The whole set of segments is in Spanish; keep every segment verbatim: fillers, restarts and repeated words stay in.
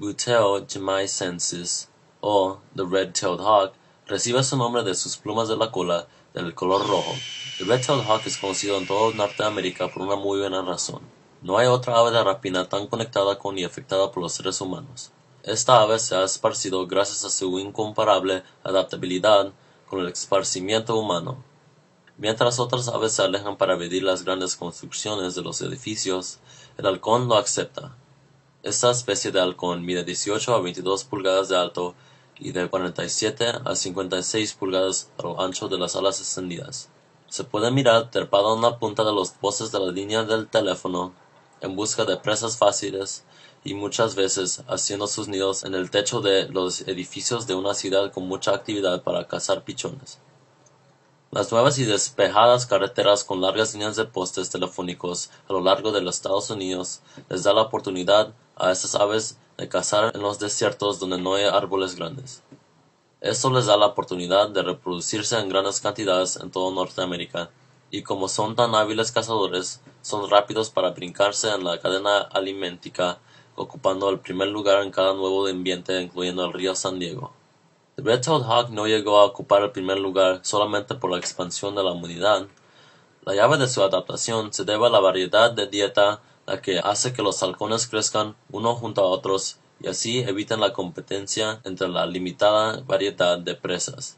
buteo jamaicensis, o the red-tailed hawk, recibe su nombre de sus plumas de la cola del color rojo. El red-tailed hawk es conocido en toda Norteamérica por una muy buena razón. No hay otra ave de rapina tan conectada con y afectada por los seres humanos. Esta ave se ha esparcido gracias a su incomparable adaptabilidad con el esparcimiento humano. Mientras otras aves se alejan para evitar las grandes construcciones de los edificios, el halcón lo acepta. Esta especie de halcón mide dieciocho a veintidós pulgadas de alto y de cuarenta y siete a cincuenta y seis pulgadas a lo ancho de las alas extendidas. Se puede mirar trepado en la punta de los postes de la línea del teléfono en busca de presas fáciles y muchas veces haciendo sus nidos en el techo de los edificios de una ciudad con mucha actividad para cazar pichones. Las nuevas y despejadas carreteras con largas líneas de postes telefónicos a lo largo de los Estados Unidos les da la oportunidad a estas aves de cazar en los desiertos donde no hay árboles grandes. Esto les da la oportunidad de reproducirse en grandes cantidades en toda Norteamérica, y como son tan hábiles cazadores, son rápidos para brincarse en la cadena alimenticia, ocupando el primer lugar en cada nuevo ambiente, incluyendo el río San Diego. El red-tailed hawk no llegó a ocupar el primer lugar solamente por la expansión de la humanidad. La llave de su adaptación se debe a la variedad de dieta, la que hace que los halcones crezcan uno junto a otros y así eviten la competencia entre la limitada variedad de presas.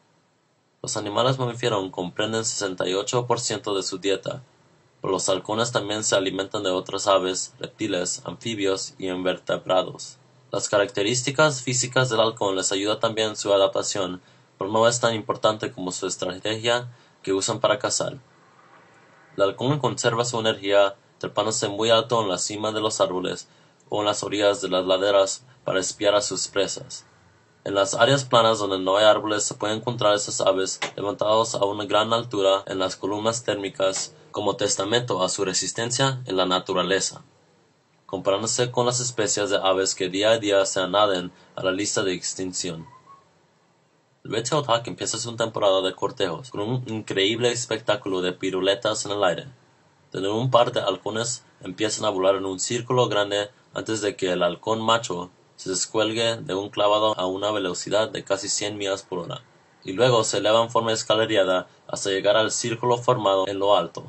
Los animales mamíferos comprenden sesenta y ocho por ciento de su dieta, pero los halcones también se alimentan de otras aves, reptiles, anfibios y invertebrados. Las características físicas del halcón les ayuda también en su adaptación, pero no es tan importante como su estrategia que usan para cazar. El halcón conserva su energía trepándose muy alto en la cima de los árboles o en las orillas de las laderas para espiar a sus presas. En las áreas planas donde no hay árboles se pueden encontrar esas aves levantados a una gran altura en las columnas térmicas como testamento a su resistencia en la naturaleza, comparándose con las especies de aves que día a día se añaden a la lista de extinción. El red-tailed hawk empieza su temporada de cortejos con un increíble espectáculo de piruletas en el aire, donde un par de halcones empiezan a volar en un círculo grande antes de que el halcón macho se descuelgue de un clavado a una velocidad de casi cien millas por hora, y luego se eleva en forma escaleriada hasta llegar al círculo formado en lo alto.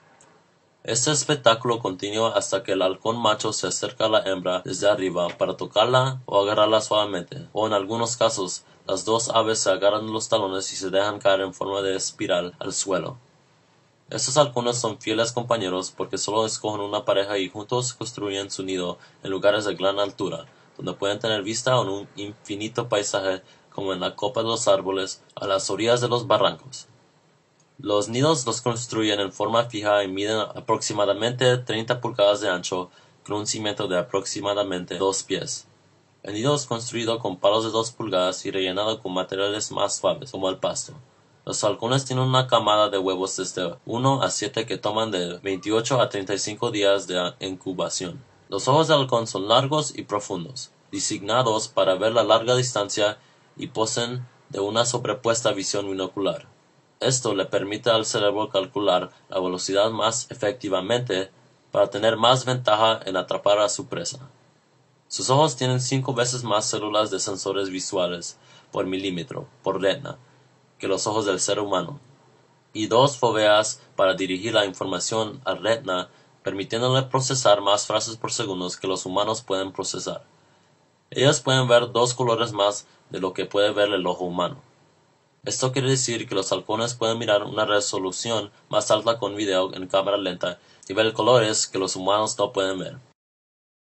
Este espectáculo continúa hasta que el halcón macho se acerca a la hembra desde arriba para tocarla o agarrarla suavemente, o en algunos casos las dos aves se agarran los talones y se dejan caer en forma de espiral al suelo. Estos halcones son fieles compañeros porque solo escogen una pareja y juntos construyen su nido en lugares de gran altura, donde pueden tener vista a un infinito paisaje como en la copa de los árboles a las orillas de los barrancos. Los nidos los construyen en forma fija y miden aproximadamente treinta pulgadas de ancho con un cimiento de aproximadamente dos pies. El nido es construido con palos de dos pulgadas y rellenado con materiales más suaves, como el pasto. Los halcones tienen una camada de huevos desde uno a siete que toman de veintiocho a treinta y cinco días de incubación. Los ojos del halcón son largos y profundos, designados para ver a larga distancia y poseen de una sobrepuesta visión binocular. Esto le permite al cerebro calcular la velocidad más efectivamente para tener más ventaja en atrapar a su presa. Sus ojos tienen cinco veces más células de sensores visuales por milímetro por retina que los ojos del ser humano, y dos fóveas para dirigir la información al retina, permitiéndole procesar más frases por segundo que los humanos pueden procesar. Ellos pueden ver dos colores más de lo que puede ver el ojo humano. Esto quiere decir que los halcones pueden mirar una resolución más alta con video en cámara lenta y ver colores que los humanos no pueden ver.